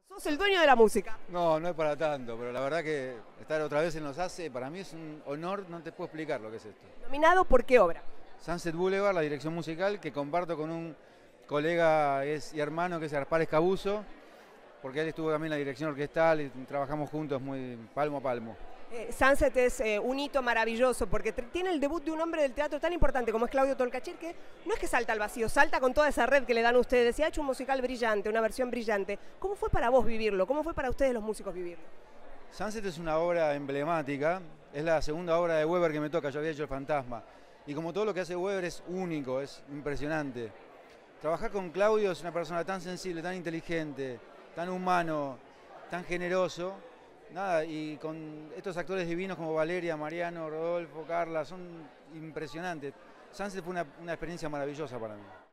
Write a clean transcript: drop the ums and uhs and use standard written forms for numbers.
Sos el dueño de la música. No, no es para tanto, pero la verdad que estar otra vez en Los Hace, para mí es un honor, no te puedo explicar lo que es esto. ¿Nominado por qué obra? Sunset Boulevard, la dirección musical, que comparto con un colega y hermano que es Arpar Escabuso, porque él estuvo también en la dirección orquestal y trabajamos juntos muy palmo a palmo. Sunset es un hito maravilloso porque tiene el debut de un hombre del teatro tan importante como es Claudio Tolcachir, que no es que salta al vacío, salta con toda esa red que le dan ustedes y ha hecho un musical brillante, una versión brillante. ¿Cómo fue para vos vivirlo? ¿Cómo fue para ustedes los músicos vivirlo? Sunset es una obra emblemática, es la segunda obra de Weber que me toca, yo había hecho El Fantasma. Y como todo lo que hace Weber es único, es impresionante. Trabajar con Claudio es una persona tan sensible, tan inteligente, tan humano, tan generoso. Nada, y con estos actores divinos como Valeria, Mariano, Rodolfo, Carla, son impresionantes. Sunset fue una experiencia maravillosa para mí.